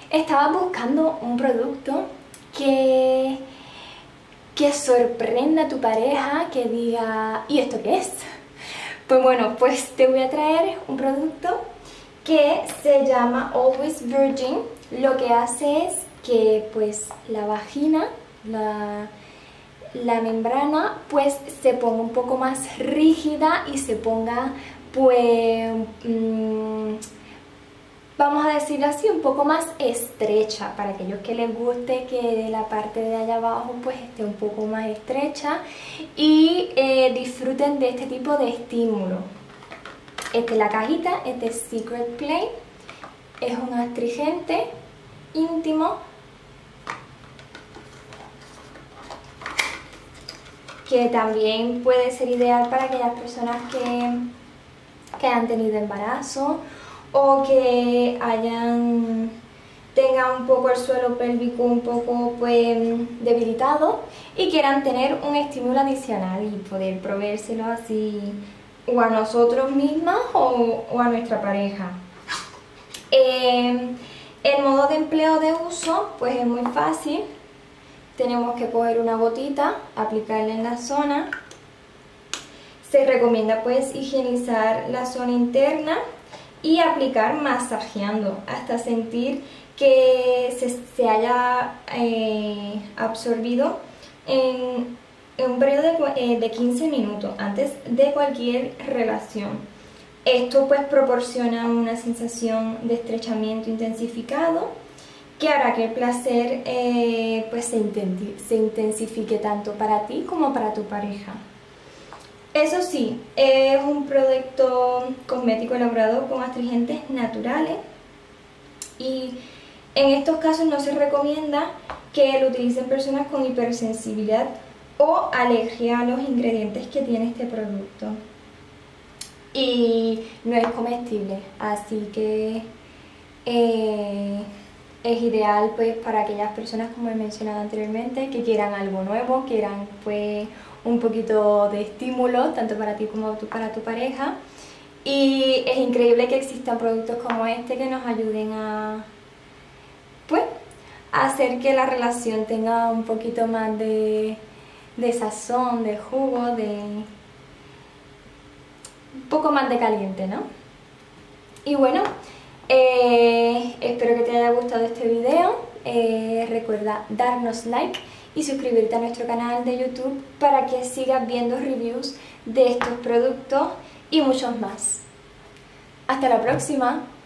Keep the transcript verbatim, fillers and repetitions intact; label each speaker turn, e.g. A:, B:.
A: Estaba buscando un producto que, que sorprenda a tu pareja, que diga, ¿y esto qué es? Pues bueno, pues te voy a traer un producto que se llama Always Virgin. Lo que hace es que pues la vagina, la, la membrana, pues se ponga un poco más rígida y se ponga pues... Mmm, vamos a decirlo así, un poco más estrecha, para aquellos que les guste que la parte de allá abajo pues esté un poco más estrecha y eh, disfruten de este tipo de estímulo. Esta es la cajita, este es Secret Play, es un astringente íntimo que también puede ser ideal para aquellas personas que, que han tenido embarazo o que hayan tengan un poco el suelo pélvico un poco pues debilitado y quieran tener un estímulo adicional y poder proveérselo así o a nosotros mismas o, o a nuestra pareja. Eh, el modo de empleo de uso pues es muy fácil. Tenemos que coger una gotita, aplicarla en la zona. Se recomienda pues higienizar la zona interna y aplicar masajeando hasta sentir que se, se haya eh, absorbido en, en un periodo de, eh, de quince minutos antes de cualquier relación. Esto pues proporciona una sensación de estrechamiento intensificado que hará que el placer eh, pues se, se intensifique tanto para ti como para tu pareja. Eso sí, es un producto cosmético elaborado con astringentes naturales y en estos casos no se recomienda que lo utilicen personas con hipersensibilidad o alergia a los ingredientes que tiene este producto. Y no es comestible, así que eh, es ideal pues para aquellas personas, como he mencionado anteriormente, que quieran algo nuevo, quieran pues un poquito de estímulo tanto para ti como para tu pareja. Y es increíble que existan productos como este que nos ayuden a pues a hacer que la relación tenga un poquito más de, de sazón, de jugo, de un poco más de caliente, ¿no? Y bueno, eh, espero que te haya gustado este video. Eh, recuerda darnos like y suscribirte a nuestro canal de YouTube para que sigas viendo reviews de estos productos y muchos más. Hasta la próxima.